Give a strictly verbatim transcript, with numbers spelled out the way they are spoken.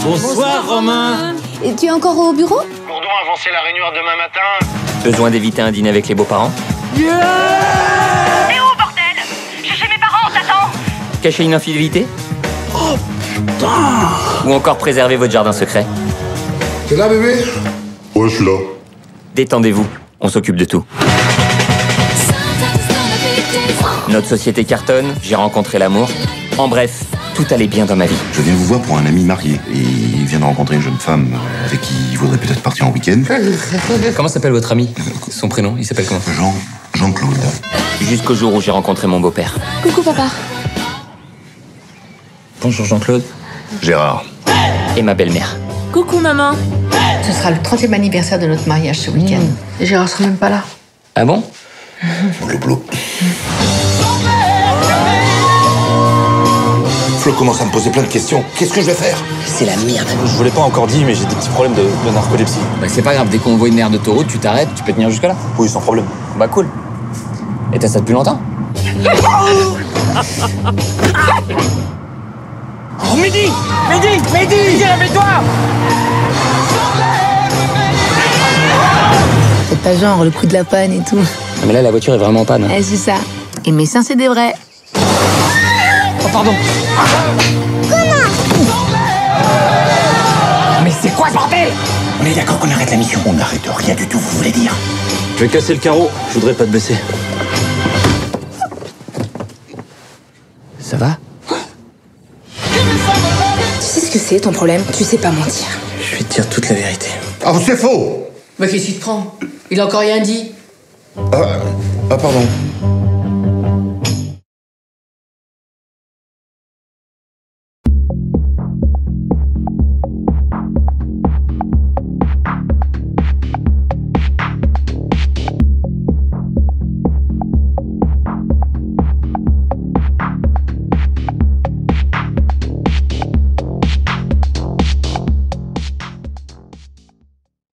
Bonsoir, Romain. Et tu es encore au bureau? Gourdon a avancé la réunion à demain matin. Besoin d'éviter un dîner avec les beaux-parents? Yeah! T'es où, bordel? Je suis chez mes parents, t'attends. Cacher une infidélité? Oh, putain! Ou encore préserver votre jardin secret? T'es là, bébé? Ouais, je suis là. Détendez-vous, on s'occupe de tout. Notre société cartonne, j'ai rencontré l'amour. En bref, tout allait bien dans ma vie. Je viens vous voir pour un ami marié. Et il vient de rencontrer une jeune femme avec qui il voudrait peut-être partir en week-end. Comment s'appelle votre ami? Son prénom, il s'appelle comment? Jean, Jean-Claude. Jusqu'au jour où j'ai rencontré mon beau-père. Coucou papa. Bonjour Jean-Claude. Gérard. Et ma belle-mère. Coucou maman. Ce sera le trentième anniversaire de notre mariage ce week-end. Mmh. Et Gérard sera même pas là. Ah bon? Blou-blou. Flo commence à me poser plein de questions. Qu'est-ce que je vais faire? C'est la merde. Je vous l'ai pas encore dit, mais j'ai des petits problèmes de, de narcolepsie. Bah c'est pas grave, dès qu'on voit une aire d'autoroute, tu t'arrêtes, tu peux tenir jusque là. Oui, sans problème. Bah cool. Et t'as ça depuis longtemps? Oh, Mehdi! Mehdi! Mehdi! Mehdi, réveille-toi! C'est pas genre le coup de la panne et tout. Ah, mais là, la voiture est vraiment en panne. Eh, c'est ça. Et mes seins, c'est des vrais. Oh, pardon. Mais c'est quoi ce bordel? On est d'accord qu'on arrête la mission. On n'arrête rien du tout, vous voulez dire? Je vais casser le carreau. Je voudrais pas te blesser. Ça va? Tu sais ce que c'est ton problème? Tu sais pas mentir. Je vais te dire toute la vérité. Ah, c'est faux! Bah qu'est-ce qu'il te prend? Il a encore rien dit. Ah, ah pardon.